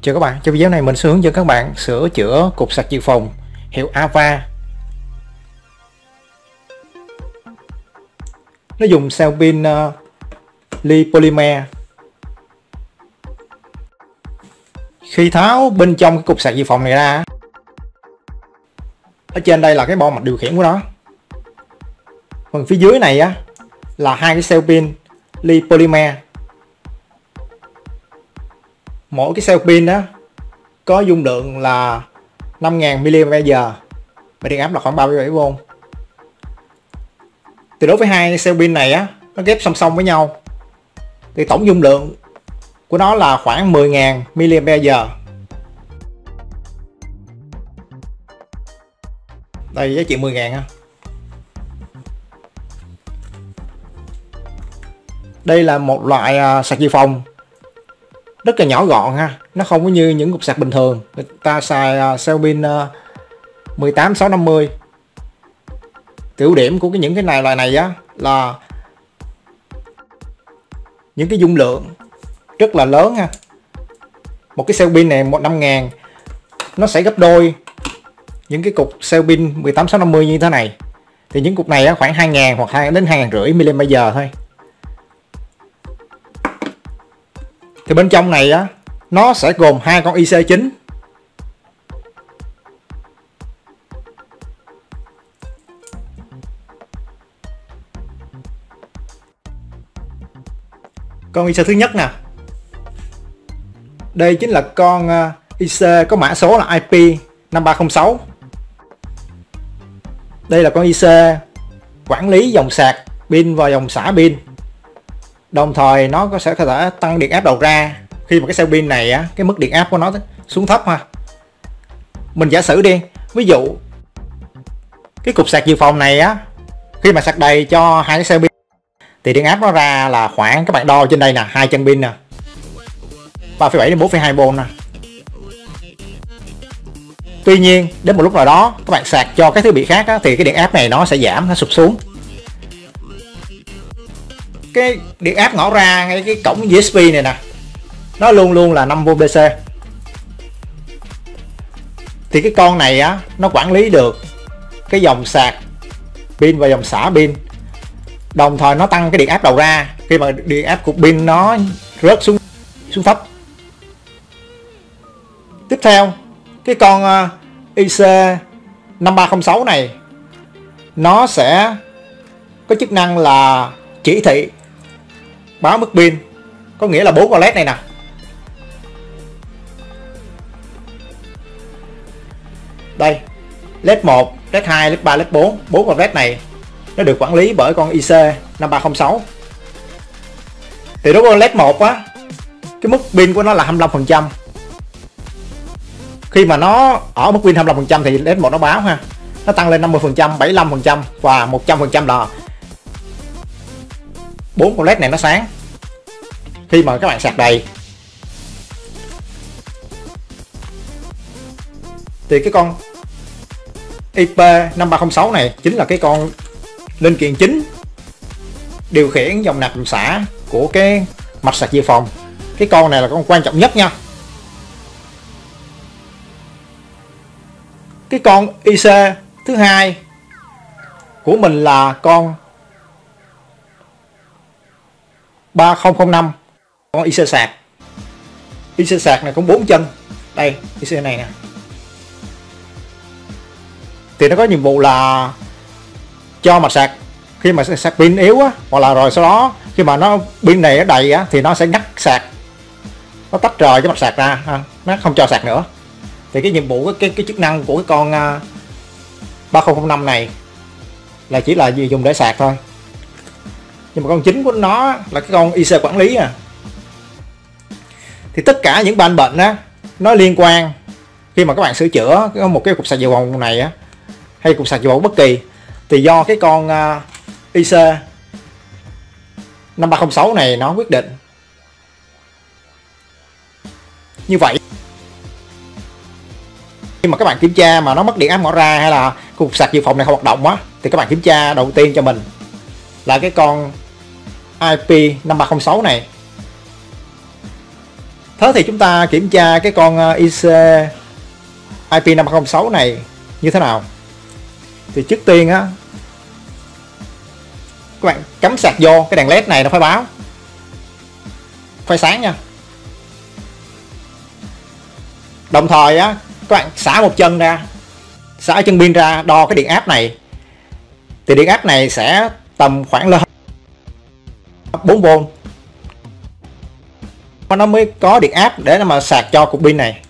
Chào các bạn, trong video này mình sẽ hướng dẫn các bạn sửa chữa cục sạc dự phòng hiệu Ava. Nó dùng cell pin li polymer. Khi tháo bên trong cái cục sạc dự phòng này ra, ở trên đây là cái bo mạch điều khiển của nó. Phần phía dưới này á là hai cái cell pin li polymer. Mỗi cái cell pin đó có dung lượng là 5000 mAh và điện áp là khoảng 37V. Thì đối với hai cell pin này á, nó ghép song song với nhau thì tổng dung lượng của nó là khoảng 10.000 mAh. Đây giá trị 10.000 ha. Đây là một loại sạc dự phòng rất là nhỏ gọn ha, nó không có như những cục sạc bình thường người ta xài cell pin 18650. Ưu điểm của những cái loại này á là những cái dung lượng rất là lớn ha. Một cái cell pin này 5000 nó sẽ gấp đôi những cái cục cell pin 18650 như thế này. Thì những cục này á, khoảng 2000 hoặc đến 2500 mAh thôi. Thì bên trong này á, nó sẽ gồm hai con IC chính. Con IC thứ nhất nè. Đây chính là con IC có mã số là IP5306. Đây là con IC quản lý dòng sạc pin và dòng xả pin. Đồng thời nó sẽ có thể tăng điện áp đầu ra khi mà cái cell pin này á, cái mức điện áp của nó xuống thấp ha. Mình giả sử đi, ví dụ cái cục sạc dự phòng này á, khi mà sạc đầy cho hai cái cell pin thì điện áp nó ra là khoảng, các bạn đo trên đây nè, hai chân pin nè, 3,7 đến 4,2V nè. Tuy nhiên đến một lúc nào đó các bạn sạc cho cái thiết bị khác á, thì cái điện áp này nó sẽ giảm, nó sụt xuống. Cái điện áp ngõ ra ngay cái cổng USB này nè, nó luôn luôn là 5V DC. Thì cái con này á, nó quản lý được cái dòng sạc pin và dòng xả pin. Đồng thời nó tăng cái điện áp đầu ra khi mà điện áp của pin nó rớt xuống thấp. Tiếp theo, cái con IC5306 này nó sẽ có chức năng là chỉ thị báo mức pin, có nghĩa là 4 con led này nè. Đây, led 1, led 2, led 3, led 4, 4 con led này nó được quản lý bởi con IC5306. Thì đối với con led 1 á, cái mức pin của nó là 25%. Khi mà nó ở mức pin 25% thì led 1 nó báo ha, nó tăng lên 50%, 75% và 100% là 4 con led này nó sáng khi mà các bạn sạc đầy. Thì cái con IP5306 này chính là cái con linh kiện chính điều khiển dòng nạp dòng xả của cái mạch sạc dự phòng. Cái con này là con quan trọng nhất nha. Cái con IC thứ hai của mình là con 3005, con IC sạc. IC sạc này cũng 4 chân. Đây, IC này nè. Thì nó có nhiệm vụ là cho mạch sạc khi mà sạc pin yếu á, hoặc là rồi sau đó khi mà nó pin này nó đầy á, thì nó sẽ ngắt sạc, nó tách rời cái mạch sạc ra ha, nó không cho sạc nữa. Thì cái nhiệm vụ cái chức năng của cái con 3005 này là chỉ là dùng để sạc thôi. Nhưng mà con chính của nó là cái con IC quản lý à. Thì tất cả những ban bệnh á, nó liên quan khi mà các bạn sửa chữa một cái cục sạc dự phòng này á, hay cục sạc dự phòng bất kỳ, thì do cái con IC5306 này nó quyết định. Như vậy khi mà các bạn kiểm tra mà nó mất điện áp ngõ ra hay là cục sạc dự phòng này không hoạt động á, thì các bạn kiểm tra đầu tiên cho mình là cái con IP5306 này Thế thì chúng ta kiểm tra cái con IC IP5306 này như thế nào. Thì trước tiên á, các bạn cắm sạc vô, cái đèn led này nó phải báo, phải sáng nha. Đồng thời á, các bạn xả một chân ra, xả chân pin ra, đo cái điện áp này. Thì điện áp này sẽ tầm khoảng là 4V, nó mới có điện áp để mà sạc cho cục pin này.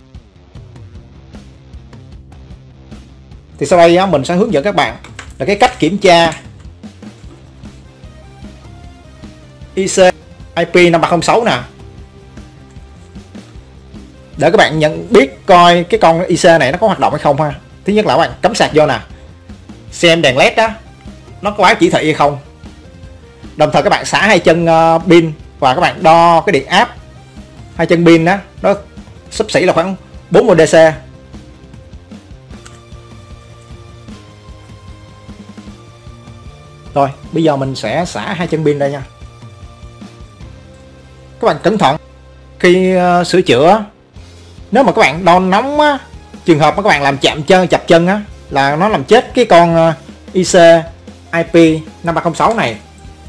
Thì sau đây á, mình sẽ hướng dẫn các bạn là cái cách kiểm tra IC IP5306 nè, để các bạn nhận biết coi cái con IC này nó có hoạt động hay không ha. Thứ nhất là các bạn cắm sạc vô nè, xem đèn led đó nó có báo chỉ thị hay không. Đồng thời các bạn xả hai chân pin và các bạn đo cái điện áp hai chân pin đó, nó xấp xỉ là khoảng 40 DC. Rồi bây giờ mình sẽ xả hai chân pin ra nha. Các bạn cẩn thận khi sửa chữa, nếu mà các bạn đo nóng á, trường hợp mà các bạn làm chạm chân chập chân á, là nó làm chết cái con IC IP5306 này.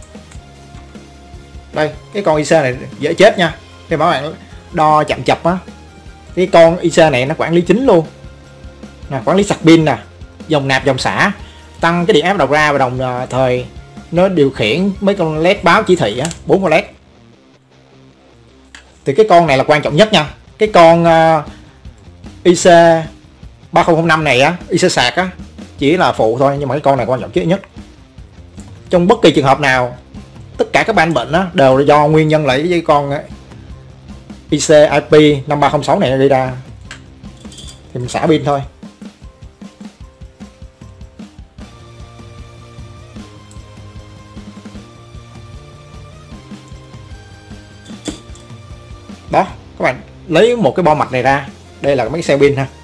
Đây, cái con IC này dễ chết nha. Khi mà các bạn đo chạm chập á, cái con IC này nó quản lý chính luôn nè, quản lý sạc pin nè, dòng nạp dòng xả, tăng cái điện áp đầu ra, và đồng thời nó điều khiển mấy con led báo chỉ thị á, 4 con led. Thì cái con này là quan trọng nhất nha. Cái con IC 3005 này á, IC sạc á, chỉ là phụ thôi, nhưng mà cái con này quan trọng nhất. Trong bất kỳ trường hợp nào, tất cả các ban bệnh á, đều là do nguyên nhân lấy với con IC IP5306 này gây ra. Thì mình xả pin thôi. Đó, các bạn lấy một cái bo mạch này ra. Đây là mấy xe pin ha.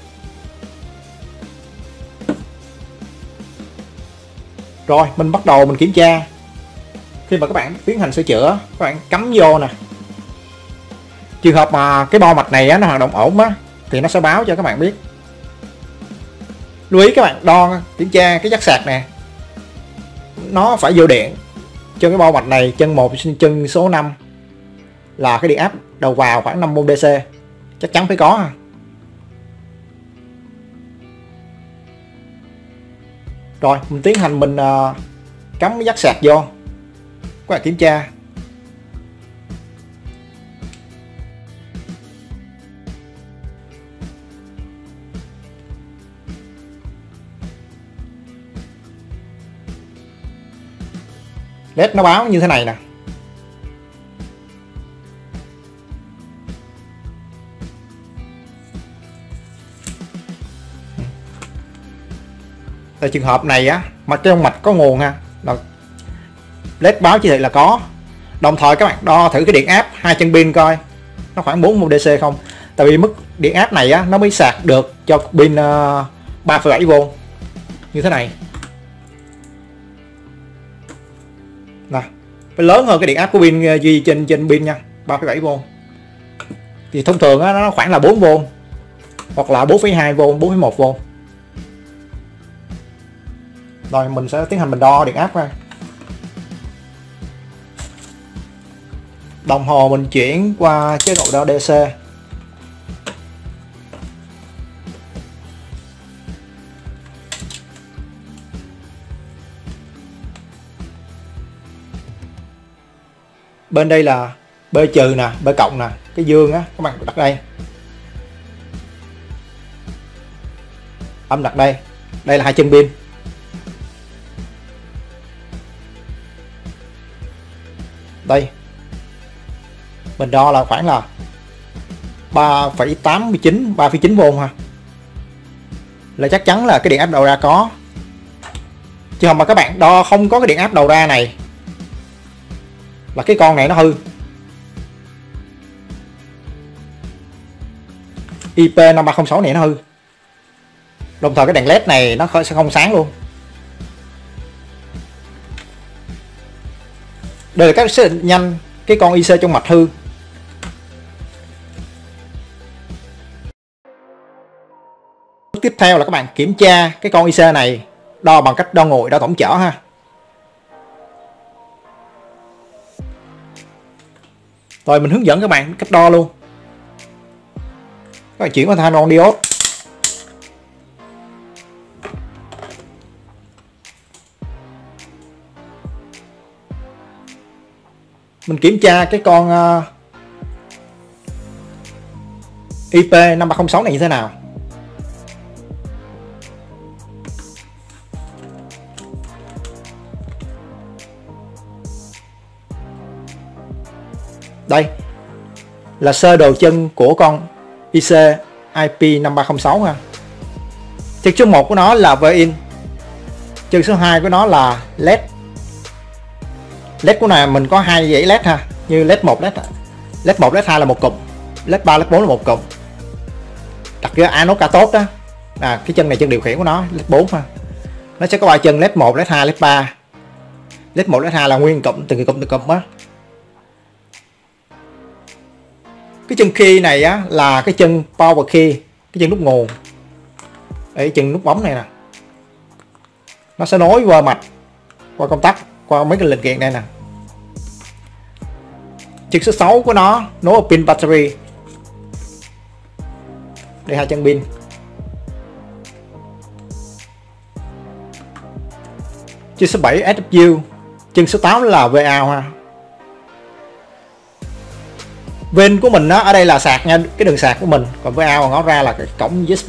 Rồi mình bắt đầu mình kiểm tra. Khi mà các bạn tiến hành sửa chữa, các bạn cắm vô nè. Trường hợp mà cái bo mạch này á, nó hoạt động ổn á, thì nó sẽ báo cho các bạn biết. Lưu ý các bạn đo kiểm tra cái jack sạc nè, nó phải vô điện cho cái bo mạch này. Chân 1 chân số 5 là cái điện áp đầu vào khoảng 50 DC, chắc chắn phải có ha. Rồi mình tiến hành mình cắm cái jack sạc vô, các bạn kiểm tra. LED nó báo như thế này nè. Tại trường hợp này á, mà cái mạch có nguồn ha, là LED báo chỉ thị là có. Đồng thời các bạn đo thử cái điện áp hai chân pin coi nó khoảng 40 DC không. Tại vì mức điện áp này á, nó mới sạc được cho pin 3,7V như thế này nè, phải lớn hơn cái điện áp của pin duy trên pin nha, 3,7V. Thì thông thường á, nó khoảng là 4V hoặc là 4,2V, 4,1V. Rồi mình sẽ tiến hành mình đo điện áp ra. Đồng hồ mình chuyển qua chế độ đo DC. Bên đây là B trừ nè, B cộng nè, cái dương á các bạn đặt đây. Âm đặt đây. Đây là hai chân pin. Đây. Mình đo là khoảng là 3,89, 3,9V ha. Là chắc chắn là cái điện áp đầu ra có. Trường hợp mà các bạn đo không có cái điện áp đầu ra này, là cái con này nó hư. IP5306 này nó hư. Đồng thời cái đèn led này nó sẽ không sáng luôn. Đây là các xác định nhanh cái con IC trong mạch hư. Tiếp theo là các bạn kiểm tra cái con IC này, đo bằng cách đo ngồi, đo tổng chở ha. Rồi mình hướng dẫn các bạn cách đo luôn. Các bạn chuyển qua Thanon diode. Mình kiểm tra cái con IP5306 này như thế nào. Đây là sơ đồ chân của con IC IP5306 ha. Chân số 1 của nó là V-in, chân số 2 của nó là LED. LED của này mình có hai dãy LED ha, như LED 1, LED 1, LED 2 là một cụm, LED 3, LED 4 là một cụm. Đặt cái anode cathode đó. Cái chân này chân điều khiển của nó, LED 4 ha. Nó sẽ có 3 chân, LED 1, LED 2, LED 3. LED 1, LED 2 là nguyên cụm, từng cụm á. Cái chân key này á là cái chân power key, cái chân nút nguồn. Đấy, chân nút bấm này nè. Nó sẽ nối qua mạch, qua công tắc, qua mấy cái linh kiện đây nè. Chân số 6 của nó nối vào pin battery. Đây hai chân pin. Chân số 7 SW, chân số 8 là VOut ha. Bên của mình đó, ở đây là sạc nha, cái đường sạc của mình, còn với ao ngó ra là cái cổng USB.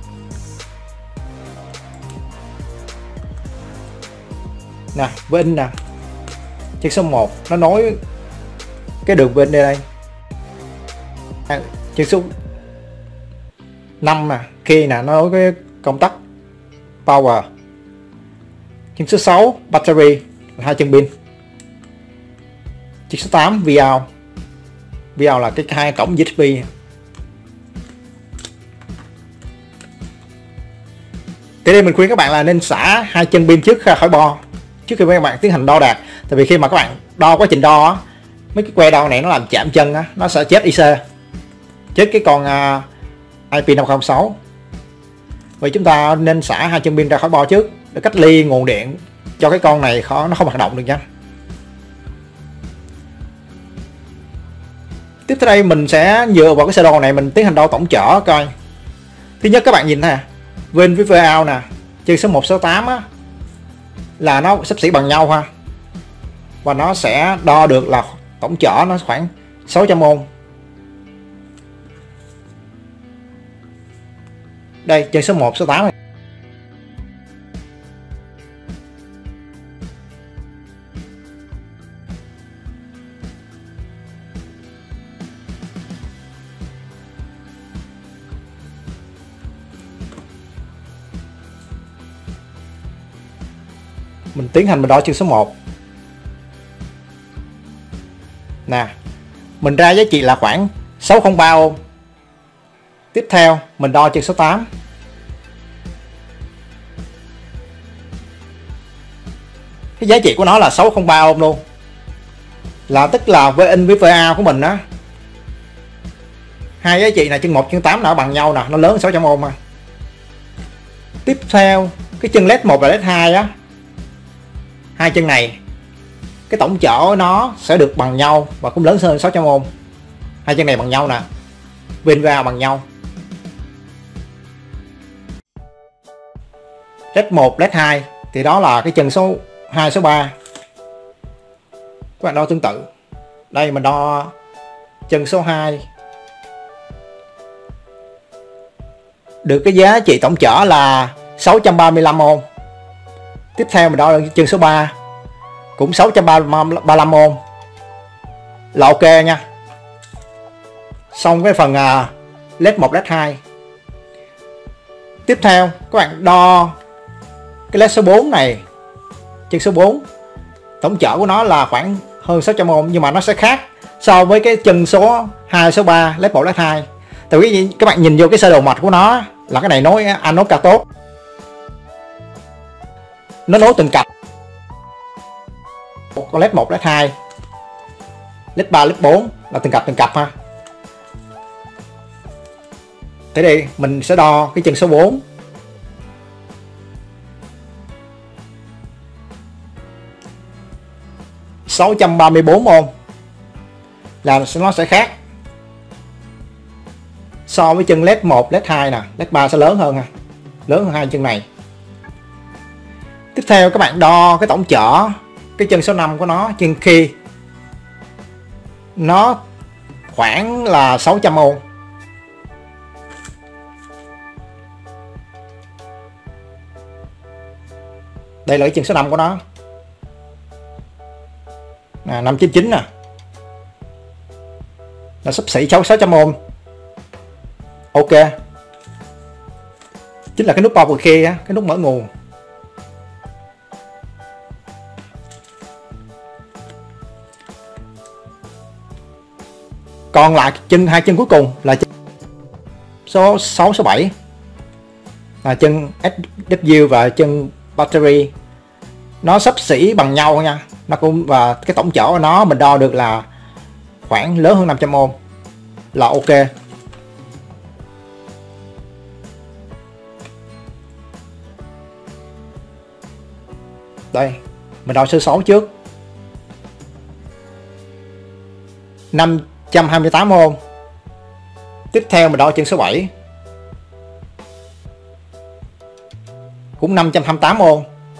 Nè, với in nè. Chân số 1 nó nối cái đường bên đây. Chân số 5 nè, kia nè, nó nối cái công tắc power. Chân số 6 battery là hai chân pin. Chân số 8 VOut. VOut là cái hai cổng USB. Thế nên mình khuyên các bạn là nên xả hai chân pin trước khỏi bo, trước khi các bạn tiến hành đo đạc. Tại vì khi mà các bạn đo, quá trình đo á, mấy cái que đo này nó làm chạm chân á, nó sẽ chết IC, chết cái con IP5306. Vậy chúng ta nên xả hai chân pin ra khỏi bo trước để cách ly nguồn điện cho cái con này nó không hoạt động được nha. Tiếp theo đây mình sẽ dựa vào cái sơ đồ này mình tiến hành đo tổng chở coi. Thứ nhất các bạn nhìn nè, Vin với VOut nè, chân số 1, số 8 á, là nó xấp xỉ bằng nhau ha. Và nó sẽ đo được là tổng chở nó khoảng 600 ohm. Đây, chân số 1, số 8 này. Mình tiến hành mình đo chân số 1. Nè, mình ra giá trị là khoảng 603 ohm. Tiếp theo mình đo chân số 8. Cái giá trị của nó là 603 ohm luôn. Là tức là Vin với VOut của mình á, hai giá trị này chân 1 chân 8 nó bằng nhau nè, nó lớn hơn 600 ohm mà. Tiếp theo cái chân LED 1 và LED 2 á, hai chân này cái tổng chở nó sẽ được bằng nhau và cũng lớn hơn 600 ohm. Hai chân này bằng nhau nè, Vin vào bằng nhau. LED 1, LED 2 thì đó là cái chân số 2, số 3. Các bạn đo tương tự. Đây mình đo chân số 2. Được cái giá trị tổng chở là 635 ohm. Tiếp theo mình đo chân số 3 cũng 635 ohm là ok nha. Xong cái phần LED 1, LED 2. Tiếp theo các bạn đo cái LED số 4 này, chân số 4, tổng chở của nó là khoảng hơn 600 ohm, nhưng mà nó sẽ khác so với cái chân số 2, số 3, LED 1, LED 2. Tại vì các bạn nhìn vô cái sơ đồ mạch của nó là cái này nối anode cathode, nó nối từng cặp, con LED 1, LED 2, LED 3, LED 4 là từng cặp ha. Thế đây mình sẽ đo cái chân số 4 634 ohm là nó sẽ khác so với chân led 1, led 2 nè, led 3 sẽ lớn hơn ha, lớn hơn hai chân này. Tiếp theo các bạn đo cái tổng chở cái chân số 5 của nó, chân khi nó khoảng là 600 ohm. Đây là cái chân số 5 của nó. 599 nè. Là xấp xỉ 600 ohm. Ok. Chính là cái nút power key á, cái nút mở nguồn. Còn lại hai chân cuối cùng là chân số 6, số 7 là chân SW và chân battery. Nó xấp xỉ bằng nhau nha. Nó cũng, và cái tổng chở của nó mình đo được là khoảng lớn hơn 500 ohm là ok. Đây, mình đo số 6 trước. 528 ohm. Tiếp theo mình đo chân số 7. Cũng 528 ohm.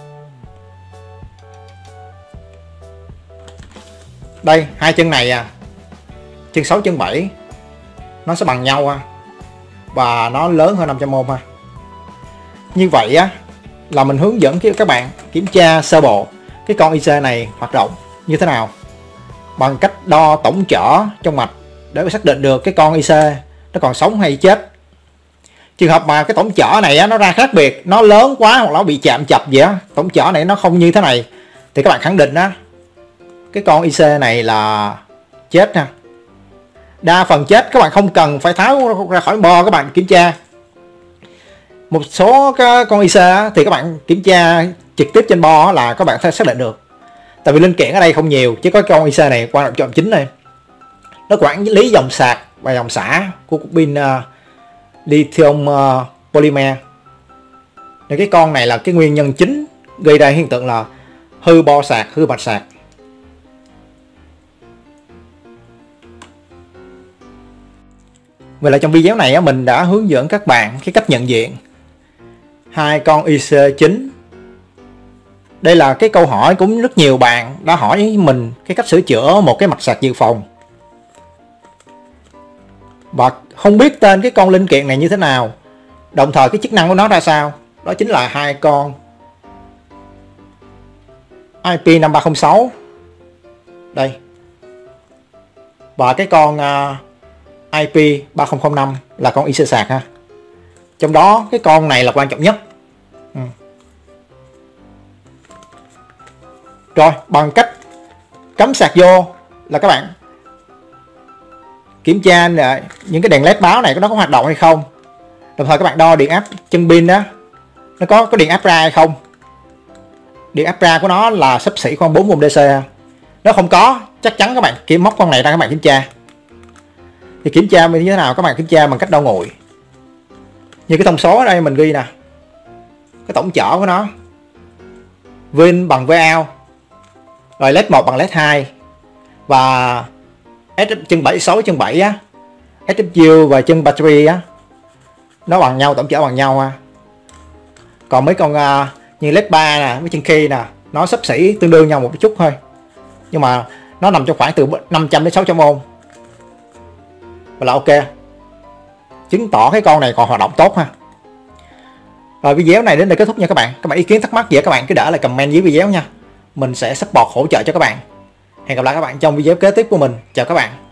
Đây, hai chân này à. Chân 6, chân 7 nó sẽ bằng nhau ha. Và nó lớn hơn 500 ohm ha. Như vậy á là mình hướng dẫn các bạn kiểm tra sơ bộ cái con IC này hoạt động như thế nào bằng cách đo tổng chở trong mạch để xác định được cái con IC nó còn sống hay chết. Trường hợp mà cái tổng chở này á, nó ra khác biệt, nó lớn quá hoặc nó bị chạm chập gì á, tổng chở này nó không như thế này thì các bạn khẳng định á cái con IC này là chết ha. Đa phần chết các bạn không cần phải tháo ra khỏi bo các bạn kiểm tra. Một số cái con IC á, thì các bạn kiểm tra trực tiếp trên bo là các bạn sẽ xác định được. Tại vì linh kiện ở đây không nhiều, chỉ có con IC này quan trọng chính này. Nó quản lý dòng sạc và dòng xả của cục pin lithium polymer. Nên cái con này là cái nguyên nhân chính gây ra hiện tượng là hư bo sạc, hư mạch sạc. Vậy là trong video này á, mình đã hướng dẫn các bạn cái cách nhận diện hai con IC chính. Đây là cái câu hỏi cũng rất nhiều bạn đã hỏi với mình cái cách sửa chữa một cái mạch sạc dự phòng. Và không biết tên cái con linh kiện này như thế nào, đồng thời cái chức năng của nó ra sao. Đó chính là hai con IP5306 đây và cái con IP3005 là con IC sạc ha. Trong đó cái con này là quan trọng nhất. Rồi bằng cách cắm sạc vô là các bạn kiểm tra những cái đèn led báo này nó có hoạt động hay không. Đồng thời các bạn đo điện áp chân pin đó, nó có điện áp ra hay không. Điện áp ra của nó là xấp xỉ khoảng 4 ohm DC. Nếu không có, chắc chắn các bạn kiểm móc con này ra các bạn kiểm tra. Thì kiểm tra như thế nào? Các bạn kiểm tra bằng cách đo nguội. Như cái thông số ở đây mình ghi nè, cái tổng chở của nó Vin bằng Vout, rồi led 1 bằng led 2 và chân 76 chân 7 á, SW và chân battery á nó bằng nhau, tổng chở bằng nhau ha. Còn mấy con như led 3 nè, với chân khi nè, nó xấp xỉ tương đương nhau một chút thôi. Nhưng mà nó nằm trong khoảng từ 500 đến 600 ohm. Và là ok. Chứng tỏ cái con này còn hoạt động tốt ha. Rồi video này đến đây kết thúc nha các bạn. Các bạn ý kiến thắc mắc gì các bạn cứ để lại comment dưới video nha. Mình sẽ support hỗ trợ cho các bạn. Hẹn gặp lại các bạn trong video kế tiếp của mình. Chào các bạn.